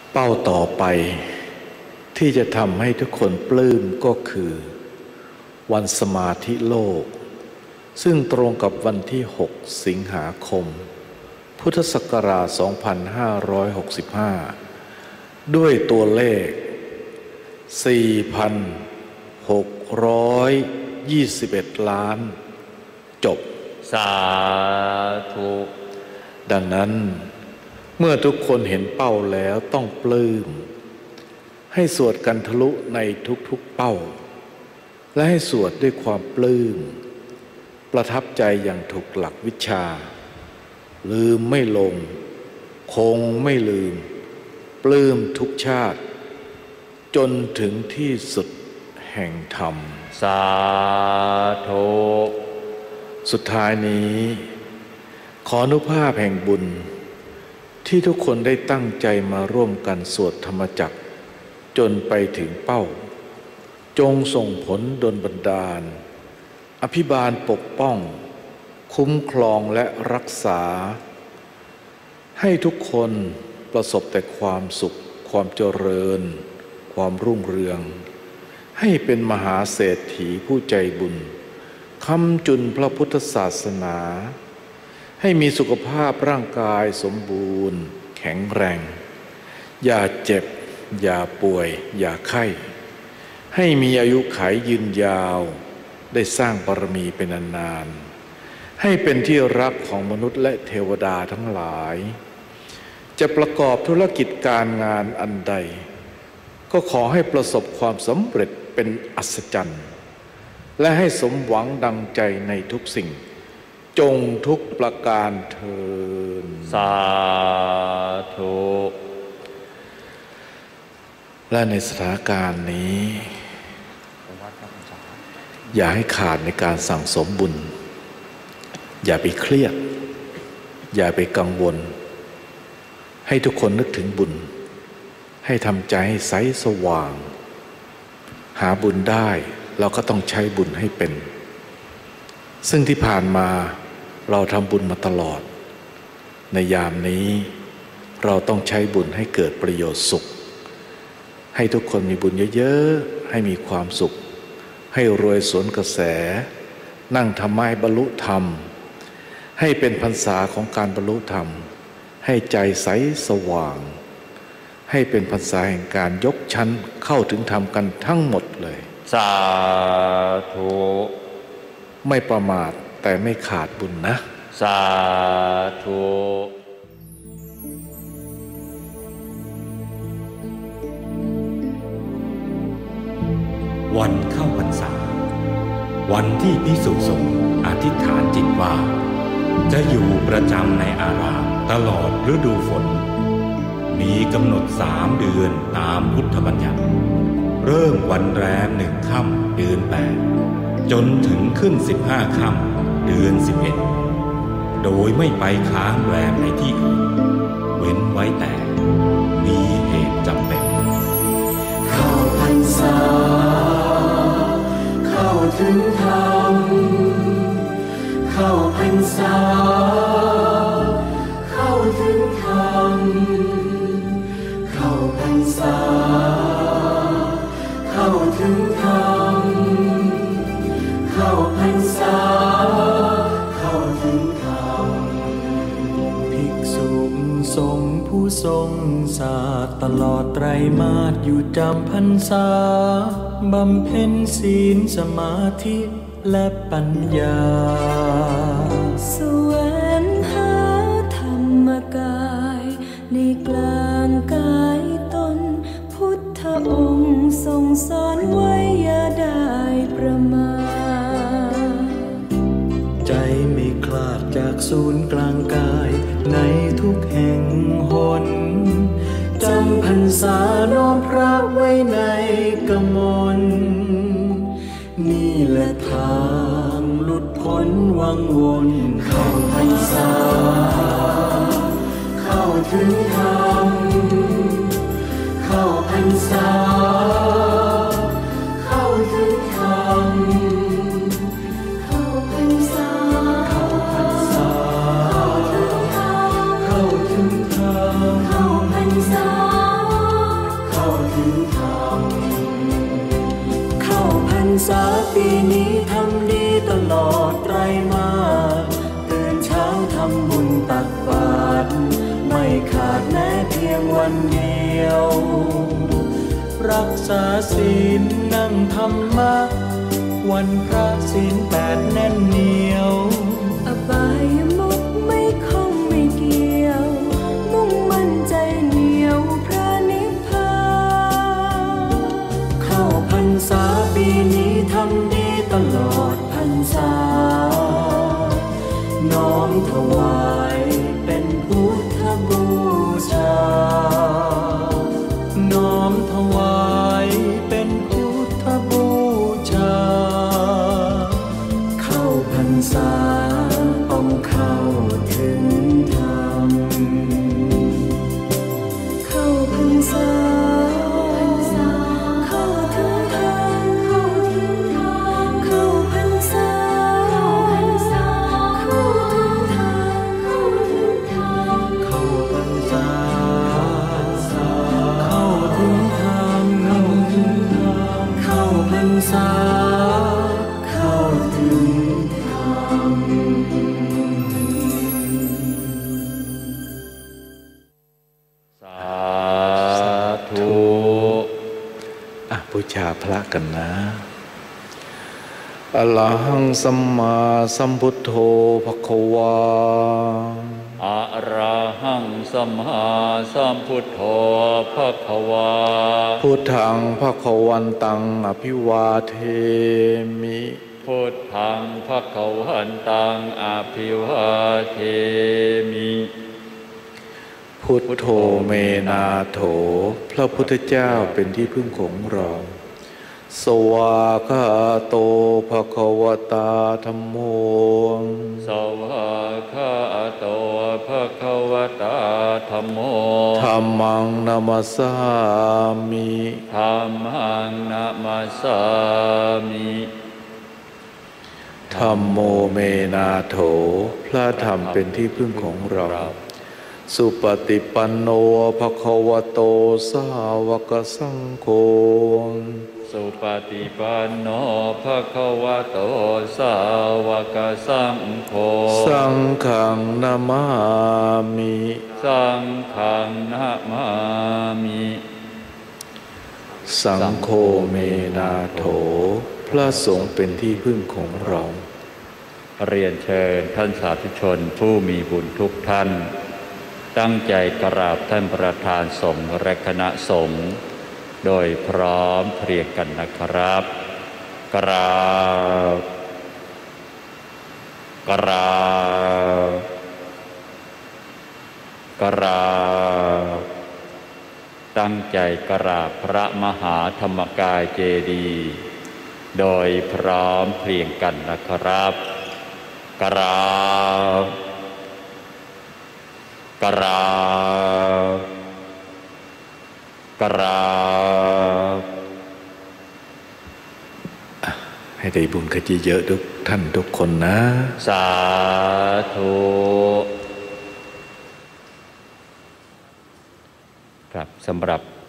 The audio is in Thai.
เป้าต่อไปที่จะทำให้ทุกคนปลื้มก็คือวันสมาธิโลกซึ่งตรงกับวันที่6 สิงหาคมพุทธศักราช 2565 ด้วยตัวเลข 4,621 ล้านจบสาธุดังนั้นเมื่อทุกคนเห็นเป้าแล้วต้องปลื้มให้สวดกันทะลุในทุกๆเป้าและให้สวดด้วยความปลื้มประทับใจอย่างถูกหลักวิชาลืมไม่ลงคงไม่ลืมปลื้มทุกชาติจนถึงที่สุดแห่งธรรมสาธุสุดท้ายนี้ขออนุภาพแห่งบุญที่ทุกคนได้ตั้งใจมาร่วมกันสวดธรรมจักรจนไปถึงเป้าจงส่งผลดลบันดาลอภิบาลปกป้องคุ้มครองและรักษาให้ทุกคนประสบแต่ความสุขความเจริญความรุ่งเรืองให้เป็นมหาเศรษฐีผู้ใจบุญค้ำจุนพระพุทธศาสนาให้มีสุขภาพร่างกายสมบูรณ์แข็งแรงอย่าเจ็บอย่าป่วยอย่าไข้ให้มีอายุขัยยืนยาวได้สร้างบารมีเป็นนานๆให้เป็นที่รักของมนุษย์และเทวดาทั้งหลายจะประกอบธุรกิจการงานอันใดก็ขอให้ประสบความสำเร็จเป็นอัศจรรย์และให้สมหวังดังใจในทุกสิ่งจงทุกประการเถิดสาธุและในสถานการณ์นี้อย่าให้ขาดในการสั่งสมบุญอย่าไปเครียดอย่าไปกังวลให้ทุกคนนึกถึงบุญให้ทำใจให้ใสสว่างหาบุญได้เราก็ต้องใช้บุญให้เป็นซึ่งที่ผ่านมาเราทำบุญมาตลอดในยามนี้เราต้องใช้บุญให้เกิดประโยชน์สุขให้ทุกคนมีบุญเยอะๆให้มีความสุขให้รวยสวนกระแสนั่งทำไม้บรรลุธรรมให้เป็นพรรษาของการบรรลุธรรมให้ใจใสสว่างให้เป็นพรรษาแห่งการยกชั้นเข้าถึงธรรมกันทั้งหมดเลยสาธุไม่ประมาทแต่ไม่ขาดบุญนะสาธุวันเข้าพรรษาวันที่ภิกษุสงฆ์อธิษฐานจิตว่าจะอยู่ประจำในอารามตลอดฤดูฝนมีกำหนด3 เดือนตามพุทธบัญญัติเริ่มวันแรม1 ค่ำเดือน8จนถึงขึ้น15 ค่ำเดือน11โดยไม่ไปค้างแรมในที่อื่นเว้นไว้แต่มีเหตุจำเป็นเข้าพรรษาเข้าถึงธรรมเข้าพรรษาเข้าถึงธรรมเข้าพรรษาเข้าถึงธรรมเข้าพรรษาเข้าถึงธรรมภิกษุสงฆ์ผู้ทรงศาสตร์ตลอดไตรมาสอยู่จำพรรษาบำเพ็ญศีลสมาธิและปัญญาแสวงหาธรรมกายในกลางกายตนพุทธองค์ทรงสอนไว้อย่าได้ประมาทใจไม่คลาดจากศูนย์กลางกายในทุกแห่งหนจำพรรษาน้อมพระไว้ในกมลนี่แหละทางหลุดพ้นวังวนเข้าพรรษาเข้าถึงธรรมเข้าพรรษาเข้าถึงธรรมเข้าพรรษาเข้าพรรษาเข้าถึงธรรมเข้าถึงธรรมเข้าพรรษาธรรมเข้าพรรษาปีนี้ทำดีตลอดไตรมาสตื่นเช้าทำบุญตักบาตรไม่ขาดแม้เพียงวันเดียวรักษาศีลนั่งธรรมะวันพระศีล8แน่นเหนียวอบายมุขไม่คงไม่เกี่ยวมุ่งมั่นใจเหนียวพระนิพพานเข้าพรรษาปีนี้ทำดีตลอดพรรษาน้อมถวายเป็นพุทธบูชาน้อมถวายเป็นพุทธบูชาเข้าพรรษาต้องเข้าถึงธรรมเข้าพรรษาเข้าถึงธรรมเข้าพรรษาเข้าถึงธรรมเข้าพรรษาเข้าถึงธรรมเข้าพรรษาเข้าถึงธรรมสาธุบูชาพระกันนะอะระหังสัมมาสัมพุทโธภควาอะระหังสัมมาสัมพุทโธภควาพุทธังภควันตังอภิวาเทมิพุทธังภควันตังอภิวาเทมิพุทโธเมนาโถพระพุทธเจ้าเป็นที่พึ่งของเราสวากขาโตภควตาธัมโมสวากขาโตภควตาธัมโมธัมมังนามัสสามิธัมมังนามัสสามิธัมโมเมนาโถพระธรรมเป็นที่พึ่งของเราสุปฏิปันโนภควโตสาวกสังโฆสุปฏิปันโนภควโตสาวกสังโฆสังฆังนามามิสังฆังนามามิสังโฆเมนาโถพระสงฆ์เป็นที่พึ่งของเราเรียนเชิญท่านสาธุชนผู้มีบุญทุกท่านตั้งใจกราบท่านประธานสงฆ์และคณะสงฆ์โดยพร้อมเพรียงกันนะครับกราบกราบกราบตั้งใจกราบพระมหาธรรมกายเจดีย์โดยพร้อมเพรียงกันนะครับกราบกราบกราบให้ได้บุญกันเยอะๆทุกท่านทุกคนนะสาธุครับสำหรับ